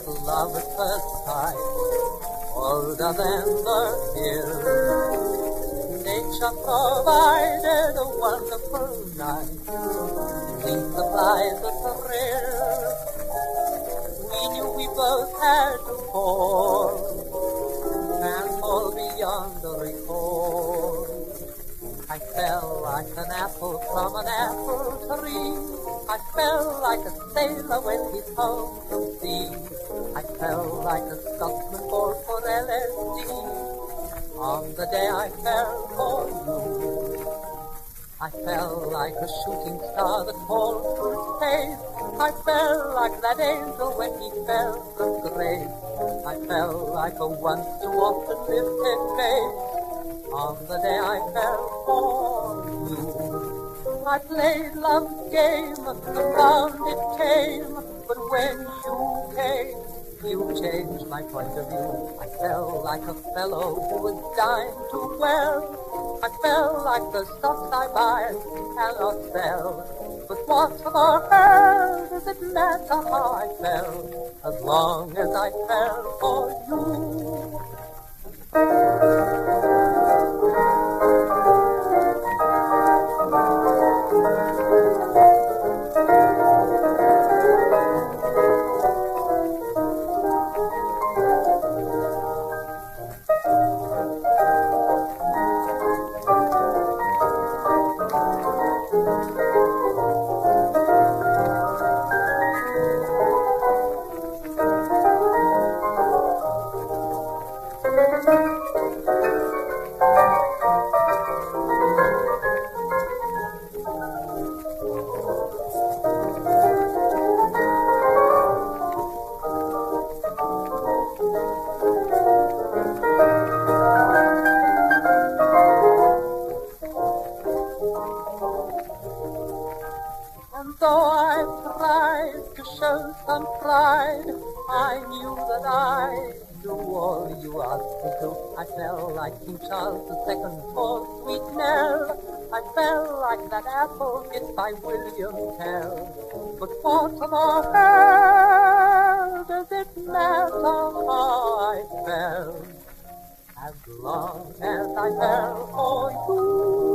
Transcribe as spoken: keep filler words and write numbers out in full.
love at first sight, older than the hills. Nature provided a wonderful night, sleep supplies a thrill. We knew we both had to fall, and fall beyond the recall. I fell like an apple from an apple tree. I fell like a sailor when he's home from sea. I fell like a Scotsman born for L S D. On the day I fell for you, I fell like a shooting star that falls through space. I fell like that angel when he fell from grace. I fell like a once too often lifted face. On the day I fell for you, I played love's game, the round it came, but when you came, you changed my point of view. I fell like a fellow who was dying too well. I fell like the stocks I buy and cannot sell. But what for her does it matter how I fell, as long as I fell for you? I fell like King Charles the Second for Sweet Nell. I fell like that apple hit by William Tell. But what more hell does it matter how I fell, as long as I fell for you?